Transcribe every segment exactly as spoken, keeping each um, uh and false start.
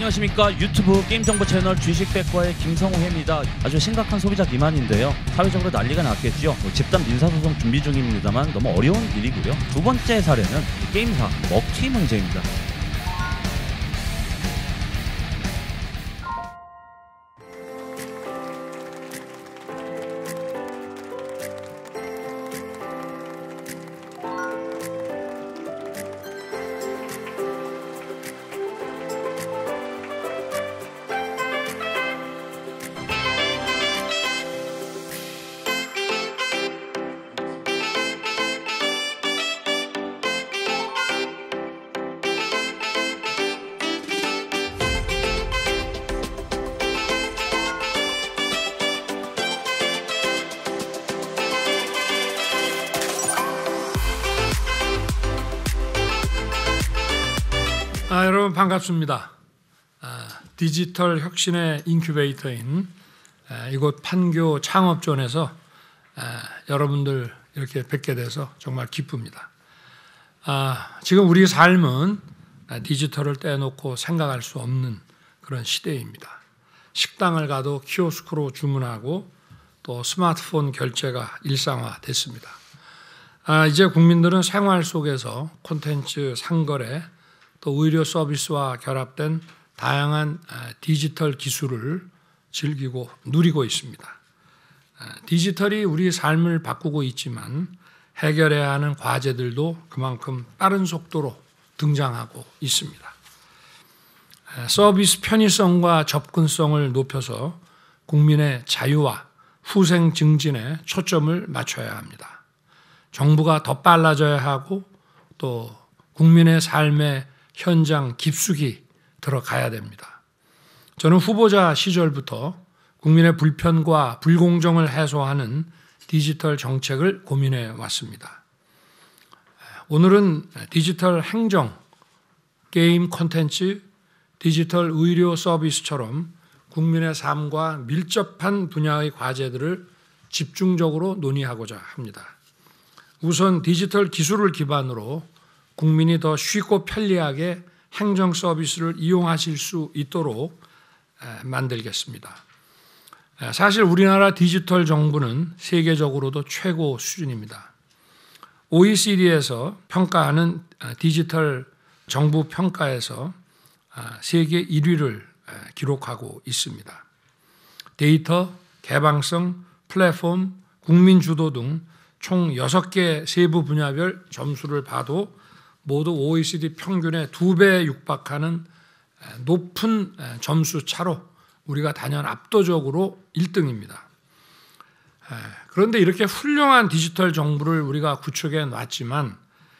안녕하십니까. 유튜브 게임정보 채널 주식백과의 김성호입니다. 아주 심각한 소비자 기만인데요. 사회적으로 난리가 났겠죠. 뭐 집단 민사소송 준비 중입니다만 너무 어려운 일이고요. 두 번째 사례는 게임사 먹튀 문제입니다. 아, 여러분 반갑습니다. 아, 디지털 혁신의 인큐베이터인 아, 이곳 판교 창업존에서 아, 여러분들 이렇게 뵙게 돼서 정말 기쁩니다. 아, 지금 우리 삶은 아, 디지털을 떼놓고 생각할 수 없는 그런 시대입니다. 식당을 가도 키오스크로 주문하고 또 스마트폰 결제가 일상화됐습니다. 아, 이제 국민들은 생활 속에서 콘텐츠 상거래 또 의료 서비스와 결합된 다양한 디지털 기술을 즐기고 누리고 있습니다. 디지털이 우리 삶을 바꾸고 있지만 해결해야 하는 과제들도 그만큼 빠른 속도로 등장하고 있습니다. 서비스 편의성과 접근성을 높여서 국민의 자유와 후생 증진에 초점을 맞춰야 합니다. 정부가 더 빨라져야 하고 또 국민의 삶에 현장 깊숙이 들어가야 됩니다. 저는 후보자 시절부터 국민의 불편과 불공정을 해소하는 디지털 정책을 고민해 왔습니다. 오늘은 디지털 행정, 게임 콘텐츠, 디지털 의료 서비스처럼 국민의 삶과 밀접한 분야의 과제들을 집중적으로 논의하고자 합니다. 우선 디지털 기술을 기반으로 국민이 더 쉽고 편리하게 행정 서비스를 이용하실 수 있도록 만들겠습니다. 사실 우리나라 디지털 정부는 세계적으로도 최고 수준입니다. 오이시디에서 평가하는 디지털 정부 평가에서 세계 일 위를 기록하고 있습니다. 데이터, 개방성, 플랫폼, 국민 주도 등 총 여섯 개 세부 분야별 점수를 봐도 모두 오이시디 평균의 두 배에 육박하는 높은 점수 차로 우리가 단연 압도적으로 일 등입니다. 그런데 이렇게 훌륭한 디지털 정부를 우리가 구축해 놨지만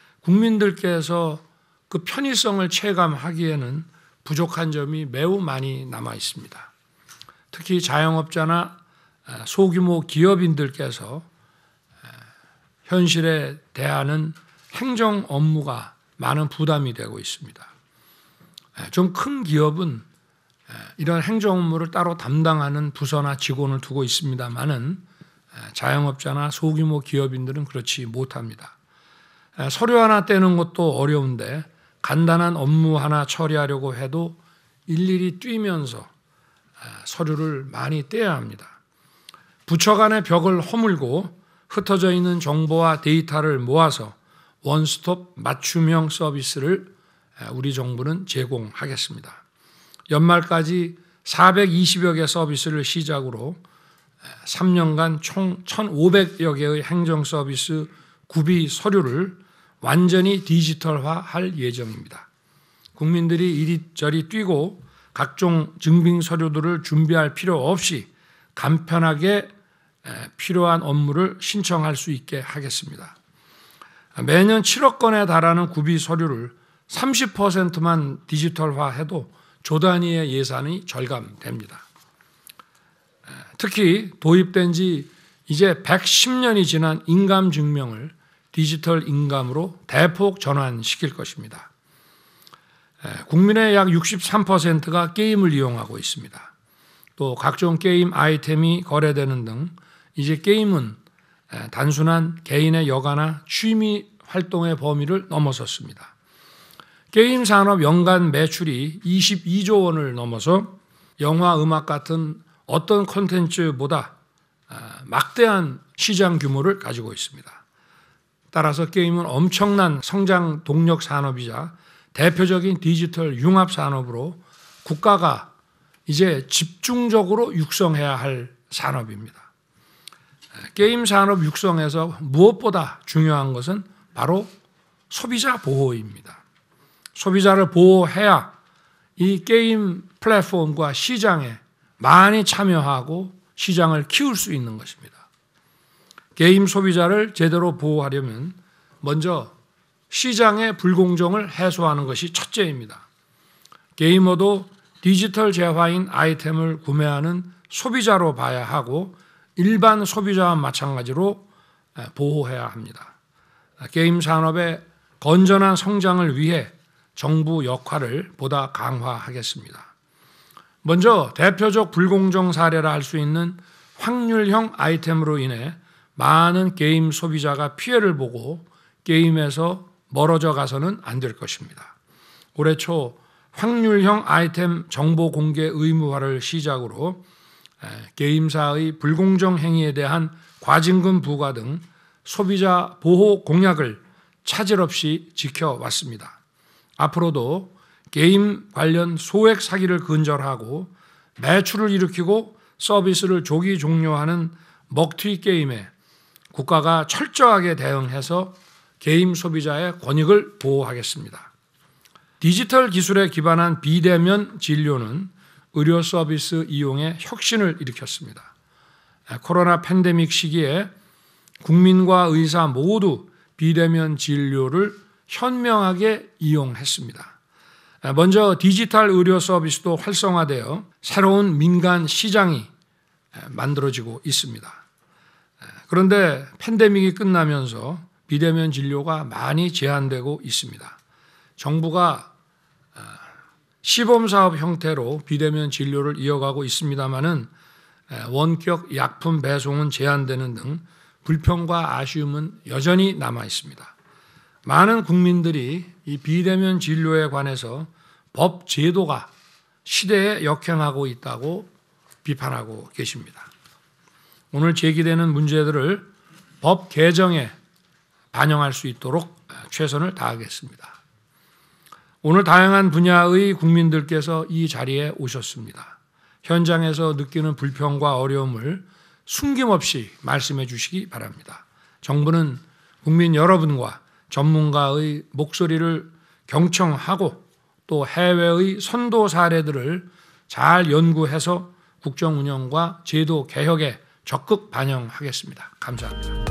국민들께서 그 편의성을 체감하기에는 부족한 점이 매우 많이 남아 있습니다. 특히 자영업자나 소규모 기업인들께서 현실에 대하는 행정 업무가 많은 부담이 되고 있습니다. 좀 큰 기업은 이런 행정 업무를 따로 담당하는 부서나 직원을 두고 있습니다만은 자영업자나 소규모 기업인들은 그렇지 못합니다. 서류 하나 떼는 것도 어려운데 간단한 업무 하나 처리하려고 해도 일일이 뛰면서 서류를 많이 떼야 합니다. 부처 간의 벽을 허물고 흩어져 있는 정보와 데이터를 모아서 원스톱 맞춤형 서비스를 우리 정부는 제공하겠습니다. 연말까지 사백이십여 개 서비스를 시작으로 삼 년간 총 천오백여 개의 행정 서비스 구비 서류를 완전히 디지털화할 예정입니다. 국민들이 이리저리 뛰고 각종 증빙 서류들을 준비할 필요 없이 간편하게 필요한 업무를 신청할 수 있게 하겠습니다. 매년 칠억 건에 달하는 구비 서류를 삼십 퍼센트만 디지털화해도 조 단위의 예산이 절감됩니다. 특히 도입된 지 이제 백십 년이 지난 인감 증명을 디지털 인감으로 대폭 전환시킬 것입니다. 국민의 약 육십삼 퍼센트가 게임을 이용하고 있습니다. 또 각종 게임 아이템이 거래되는 등 이제 게임은 단순한 개인의 여가나 취미 활동의 범위를 넘어섰습니다. 게임 산업 연간 매출이 이십이조 원을 넘어서 영화, 음악 같은 어떤 콘텐츠보다 막대한 시장 규모를 가지고 있습니다. 따라서 게임은 엄청난 성장 동력 산업이자 대표적인 디지털 융합 산업으로 국가가 이제 집중적으로 육성해야 할 산업입니다. 게임 산업 육성에서 무엇보다 중요한 것은 바로 소비자 보호입니다. 소비자를 보호해야 이 게임 플랫폼과 시장에 많이 참여하고 시장을 키울 수 있는 것입니다. 게임 소비자를 제대로 보호하려면 먼저 시장의 불공정을 해소하는 것이 첫째입니다. 게이머도 디지털 재화인 아이템을 구매하는 소비자로 봐야 하고 일반 소비자와 마찬가지로 보호해야 합니다. 게임 산업의 건전한 성장을 위해 정부 역할을 보다 강화하겠습니다. 먼저 대표적 불공정 사례라 할 수 있는 확률형 아이템으로 인해 많은 게임 소비자가 피해를 보고 게임에서 멀어져 가서는 안 될 것입니다. 올해 초 확률형 아이템 정보 공개 의무화를 시작으로 게임사의 불공정 행위에 대한 과징금 부과 등 소비자 보호 공약을 차질 없이 지켜왔습니다. 앞으로도 게임 관련 소액 사기를 근절하고 매출을 일으키고 서비스를 조기 종료하는 먹튀 게임에 국가가 철저하게 대응해서 게임 소비자의 권익을 보호하겠습니다. 디지털 기술에 기반한 비대면 진료는 의료 서비스 이용에 혁신을 일으켰습니다. 코로나 팬데믹 시기에 국민과 의사 모두 비대면 진료를 현명하게 이용했습니다. 먼저 디지털 의료 서비스도 활성화되어 새로운 민간 시장이 만들어지고 있습니다. 그런데 팬데믹이 끝나면서 비대면 진료가 많이 제한되고 있습니다. 정부가 시범사업 형태로 비대면 진료를 이어가고 있습니다마는 원격 약품 배송은 제한되는 등 불평과 아쉬움은 여전히 남아 있습니다. 많은 국민들이 이 비대면 진료에 관해서 법 제도가 시대에 역행하고 있다고 비판하고 계십니다. 오늘 제기되는 문제들을 법 개정에 반영할 수 있도록 최선을 다하겠습니다. 오늘 다양한 분야의 국민들께서 이 자리에 오셨습니다. 현장에서 느끼는 불평과 어려움을 숨김없이 말씀해 주시기 바랍니다. 정부는 국민 여러분과 전문가의 목소리를 경청하고 또 해외의 선도 사례들을 잘 연구해서 국정 운영과 제도 개혁에 적극 반영하겠습니다. 감사합니다.